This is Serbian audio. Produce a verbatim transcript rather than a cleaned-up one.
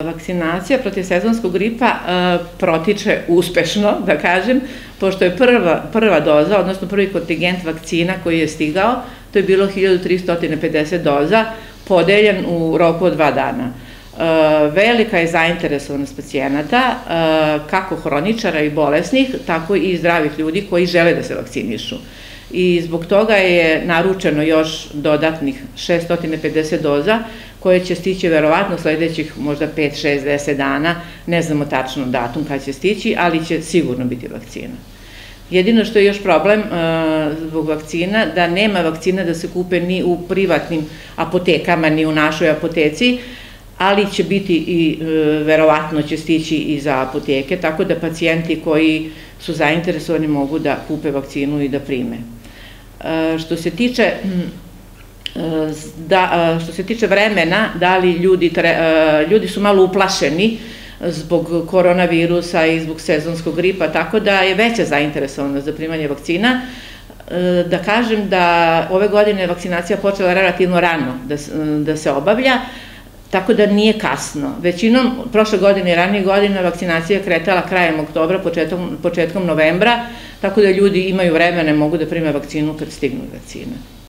Vakcinacija protiv sezonskog gripa protiče uspešno, da kažem, pošto je prva doza, odnosno prvi kontingent vakcina koji je stigao, to je bilo hiljadu trista pedeset doza, podeljen u roku od dva dana. Velika je zainteresovanost pacijenata, kako hroničara i bolesnih, tako i zdravih ljudi koji žele da se vakcinišu. I zbog toga je naručeno još dodatnih šessto pedeset doza koje će stići verovatno sledećih možda pet, šest, deset dana, ne znamo tačno datum kad će stići, ali će sigurno biti vakcina. Jedino što je još problem zbog vakcina, da nema vakcina da se kupe ni u privatnim apotekama, ni u našoj apoteci, ali će biti i verovatno će stići i za apoteke, tako da pacijenti koji su zainteresovani mogu da kupe vakcinu i da prime. Što se tiče što se tiče vremena, da li ljudi, ljudi su malo uplašeni zbog koronavirusa i zbog sezonskog gripa, tako da je veća zainteresovanost za primanje vakcina. Da kažem da ove godine vakcinacija počela relativno rano da se obavlja, tako da nije kasno. Većinom, prošle godine i ranije godine, vakcinacija je kretala krajem oktobra, početkom novembra, tako da ljudi imaju vremena, mogu da prime vakcinu kad stignu vakcine.